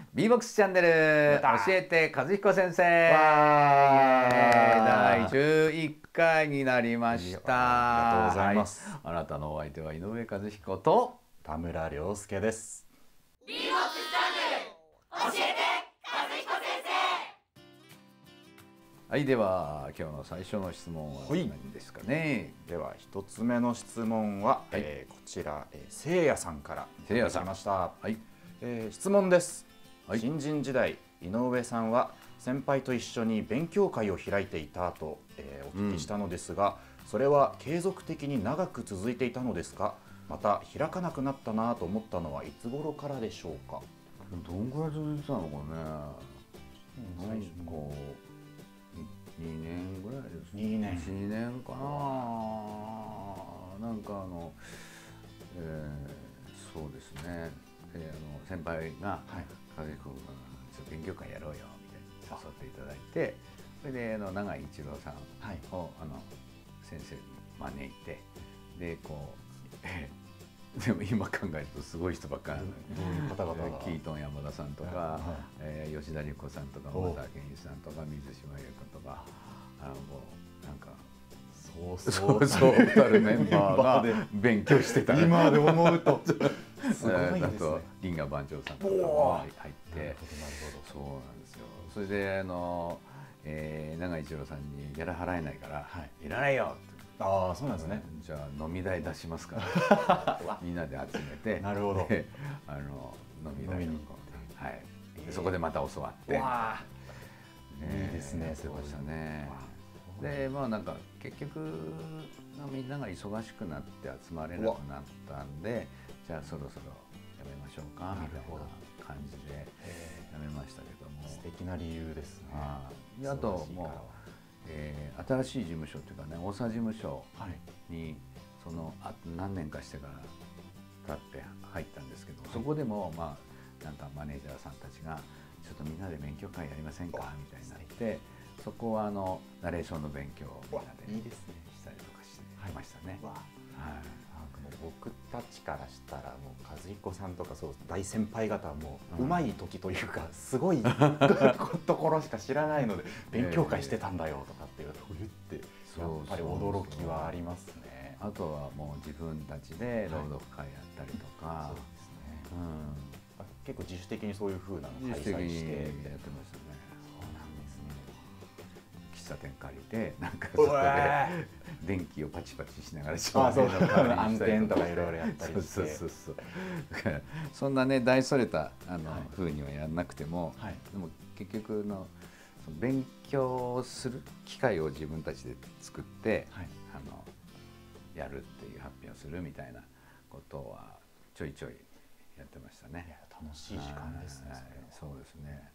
B-BOX チャンネル教えて和彦先生第11回になりました。 ありがとうございます。 あなたのお相手は井上和彦と田村亮介です。 B-BOX チャンネル教えて和彦先はい、では今日の最初の質問は何ですかね。 では一つ目の質問は、こちら、せいやさんからいただきました。質問です。新人時代、井上さんは先輩と一緒に勉強会を開いていたと、お聞きしたのですが、それは継続的に長く続いていたのですか。また開かなくなったなと思ったのはいつ頃からでしょうか。 どんくらい続いてたのかね。 最初こう2年ぐらいです。 2年 1年かな。なんかそうですね。先輩が和彦君勉強会やろうよみたいに誘っていただいて、それで永井一郎さんを先生に招いて、でこうでも今考えるとすごい人ばっかりなんで、キートン山田さんとか吉田理子さんとか小田健一さんとか水島優子とかもうなんかそうそうたるメンバーが勉強してた。 今で思うとすごいですね。 あとリンガ番長さんとかも入って、そうなんですよ。それで永井一郎さんにギャラ払えないからいらないよって。 ああ、そうなんですね。 じゃあ飲み代出しますからみんなで集めて、 なるほど、 飲み代にそこでまた教わって、いいですね。 そうでしたね。でまあなんか結局みんなが忙しくなって集まれなくなったんで、じゃあそろそろやめましょうかみたいな感じでやめましたけども。 素敵な理由ですね。 あともう新しい事務所っていうかね、大沢事務所に何年かしてから経って入ったんですけど、そこでもまあなんかマネージャーさんたちがちょっとみんなで勉強会やりませんかみたいになって、そこはナレーションの勉強をみんなでしたりとかしてましたね。 僕たちからしたらもう和彦さんとかそう大先輩方はもう上手い時というかすごいところしか知らないので、勉強会してたんだよとかっていうと言ってやっぱり驚きはありますね。 あとはもう自分たちで朗読会やったりとか、 結構自主的にそういう風なのを開催してやってましたね。 喫茶店借りてなんかそこで電気をパチパチしながら暗転とかいろいろやったりして、 そんなね大それた風にはやらなくても、でも結局勉強する機会を自分たちで作ってやるっていう発表するみたいなことはちょいちょいやってましたね。 楽しい時間ですね。 そうですね。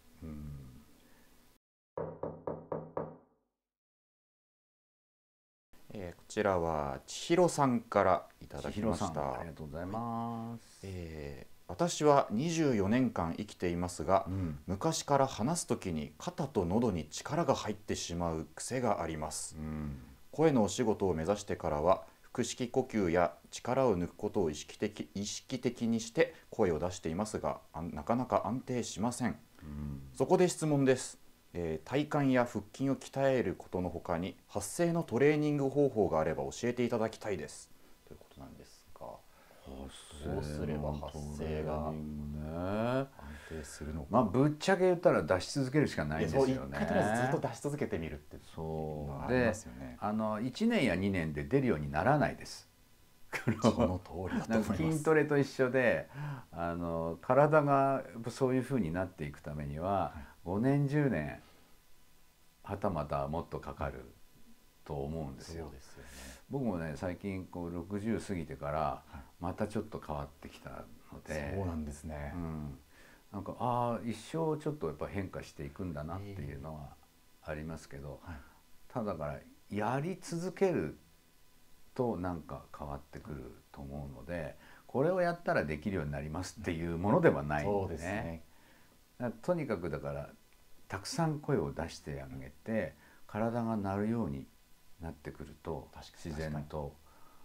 こちらは千尋さんからいただきました。 ありがとうございます。 私は24年間生きていますが、昔から話すときに肩と喉に力が入ってしまう癖があります。声のお仕事を目指してからは腹式呼吸や力を抜くことを意識的にして声を出していますが、なかなか安定しません。そこで質問です。体幹や腹筋を鍛えることのほかに発声のトレーニング方法があれば教えていただきたいですということなんですが、どうすれば発声が安定するのか。 まあぶっちゃけ言ったら出し続けるしかないんですよね。 一回とりあえずずっと出し続けてみるってそうで 1年や2年で出るようにならないです。 その通りだと思います。 筋トレと一緒で体がそういうふうになっていくためには5年10年はたまたもっとかかると思うんですよ。僕もね最近60過ぎてからまたちょっと変わってきたので、 そうなんですね。 なんか一生ちょっとやっぱ変化していくんだなっていうのはありますけど、ただからやり続けるとなんか変わってくると思うので、これをやったらできるようになりますっていうものではないんですね。とにかくだからたくさん声を出してあげて体が鳴るようになってくると自然と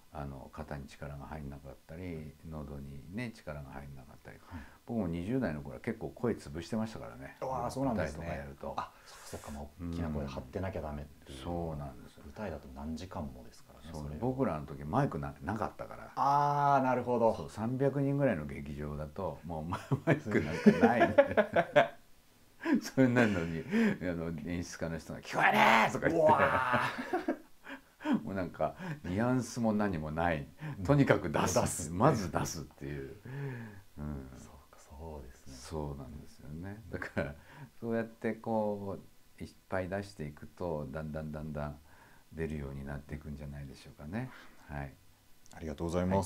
肩に力が入んなかったり喉にね力が入んなかったり、僕も20代の頃は結構声潰してましたからね。 ああ、そうなんですね。 舞台とかやると、 あ、そうか、大きな声で張ってなきゃダメっていう。 そうなんですよ。 舞台だと何時間もですからね。 そう、僕らの時マイクなかったから。 ああ、なるほど。 そう、300人ぐらいの劇場だともうマイクなんかないんでそれなのに演出家の人が「聞こえねえ!」とか言ってもうなんかニュアンスも何もない、とにかく出す、まず出すっていう、 そうか、そうですね。 そうなんですよね。だからそうやってこういっぱい出していくとだんだん出るようになっていくんじゃないでしょうかね。はい、 ありがとうございます。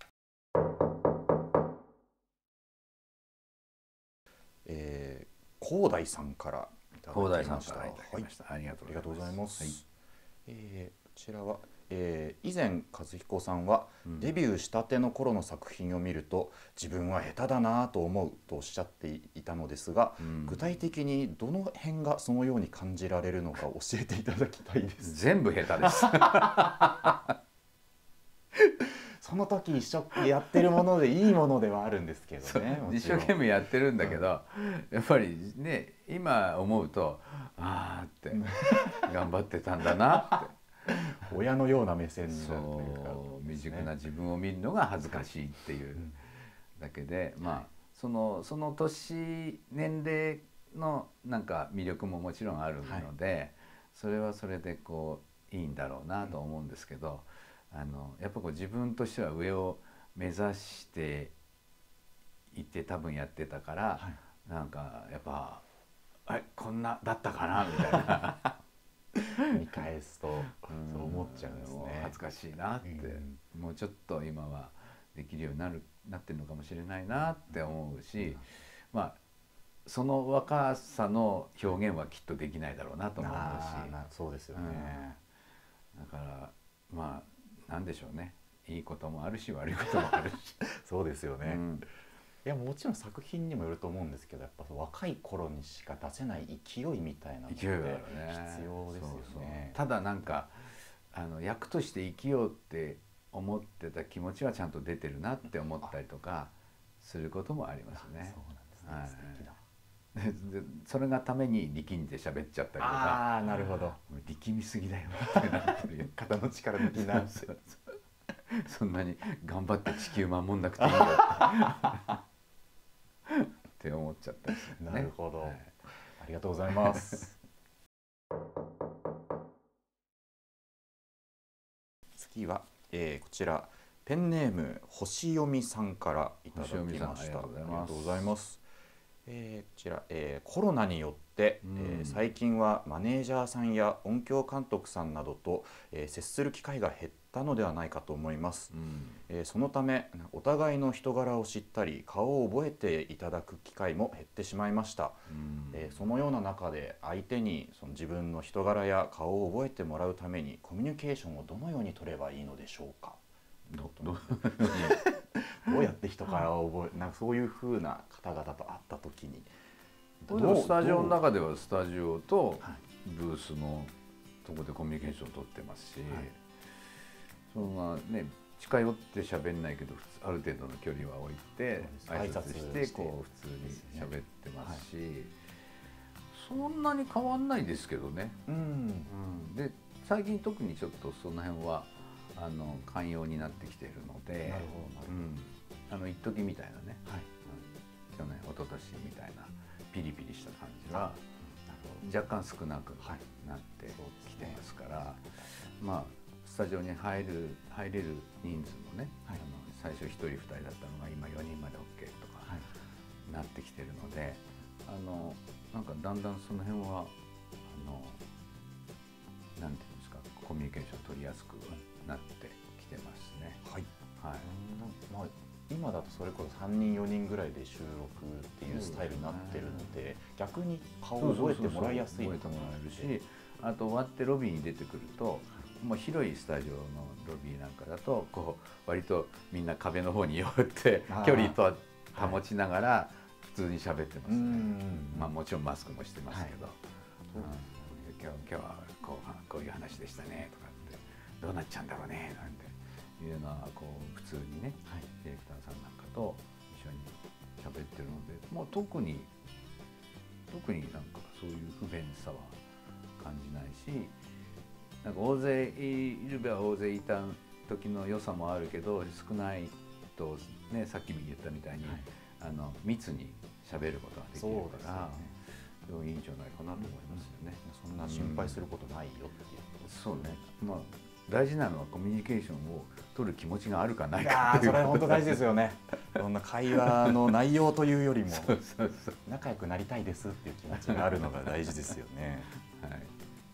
広大さんからいただきました。 ありがとうございます。 こちらは、以前和彦さんは、デビューしたての頃の作品を見ると自分は下手だなと思うとおっしゃっていたのですが、具体的にどの辺がそのように感じられるのか教えていただきたいです。 全部下手ですその時一生やってるものでいいものではあるんですけどね。 一生懸命やってるんだけど、やっぱりね今思うとああって頑張ってたんだなって親のような目線になるというか、 未熟な自分を見るのが恥ずかしいっていうだけで、まあその年年齢のなんか魅力ももちろんあるので、それはそれでこういいんだろうなと思うんですけど、やっぱこう自分としては上を目指していて多分やってたから、なんかやっぱこんなだったかなみたいな見返すとそう思っちゃうんですね。 恥ずかしいなって、もうちょっと今はできるようになってるのかもしれないなって思うし、まあその若さの表現はきっとできないだろうなと思うし、 そうですよね。 だからまあなんでしょうね、いいこともあるし悪いこともあるしそうですよね。いや、もちろん作品にもよると思うんですけど、やっぱ若い頃にしか出せない勢いみたいなのって必要ですよね。 ただなんか役として生きようって思ってた気持ちはちゃんと出てるなって思ったりとかすることもありますね。 そうなんですね。素敵だ。 それがために力んで喋っちゃったりとか、 ああ、なるほど。 力みすぎだよってなってる肩の力抜きなそんなに頑張って地球守んなくていいんだって思っちゃったりするね。 なるほど、ありがとうございます次は、こちらペンネーム星読みさんからいただきました。ありがとうございます。こちら、コロナによって、最近はマネージャーさんや音響監督さんなどと、接する機会が減ったのではないかと思います。そのためお互いの人柄を知ったり顔を覚えていただく機会も減ってしまいました。そのような中で相手にその自分の人柄や顔を覚えてもらうためにコミュニケーションをどのように取ればいいのでしょうか。どうやって人から覚え、なんかそういう風な方々と会った時に、 スタジオの中ではスタジオとブースのとこでコミュニケーションを取ってますし、そんなね近寄って喋んないけどある程度の距離は置いて挨拶してこう普通に喋ってますし、そんなに変わんないですけどね。で最近特にちょっとその辺は寛容になってきているので、一時みたいなね、去年一昨年みたいなピリピリした感じは若干少なくなってきてますから、まあスタジオに入れる人数もね、最初1人2人だったのが今4人まで OK とかなってきてるので、なんかだんだんその辺はなんていうんですか、コミュニケーション取りやすくなってきてますね。 まあ今だとそれこそ3人4人ぐらいで収録っていうスタイルになってるので、逆に顔を覚えてもらいやすい。 覚えてもらえるし、あと終わってロビーに出てくると、もう広いスタジオのロビーなんかだとこう割とみんな壁の方に寄って距離と保ちながら普通に喋ってますね。まあもちろんマスクもしてますけど、今日はこういう話でしたねとかって、どうなっちゃうんだろうねなんていうのはこう普通にね、ディレクターさんなんかと一緒に喋ってるので、もう特になんかそういう不便さは感じないし、なんか大勢いるべは大勢いた時の良さもあるけど、少ないとね、さっきも言ったみたいに、密に喋ることができるから、いいんじゃないかなと思いますよね。 そんな心配することないよっていう。 そうね。まあ大事なのはコミュニケーションを取る気持ちがあるかないか。 それ本当大事ですよね。そんな会話の内容というよりも仲良くなりたいですっていう気持ちがあるのが大事ですよね。はい。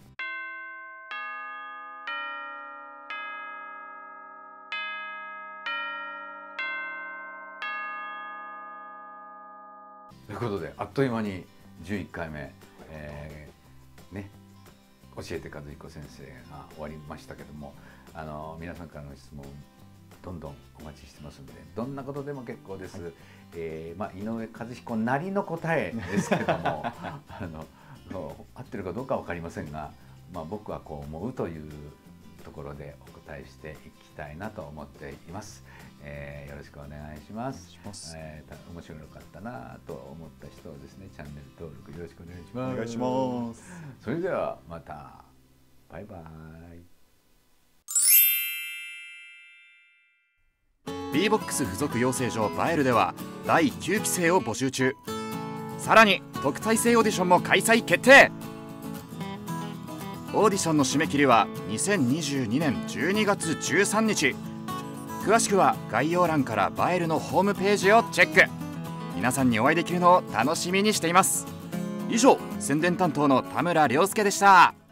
ということであっという間に11回目、ね、教えて和彦先生が終わりましたけども、皆さんからの質問どんどんお待ちしてますので、どんなことでも結構です。井上和彦なりの答えですけども合ってるかどうかは分かりませんが、僕はこう思うというところでお答えしていきたいなと思っています。よろしくお願いします。面白かったなと思った人はですね、チャンネル登録よろしくお願いします。 お願いします。 それではまた。バイバイ。B-BOX 付属養成所バエルでは第9期生を募集中。さらに特待生オーディションも開催決定。オーディションの締め切りは2022年12月13日。詳しくは概要欄からバエルのホームページをチェック。皆さんにお会いできるのを楽しみにしています。以上、宣伝担当の田村亮介でした。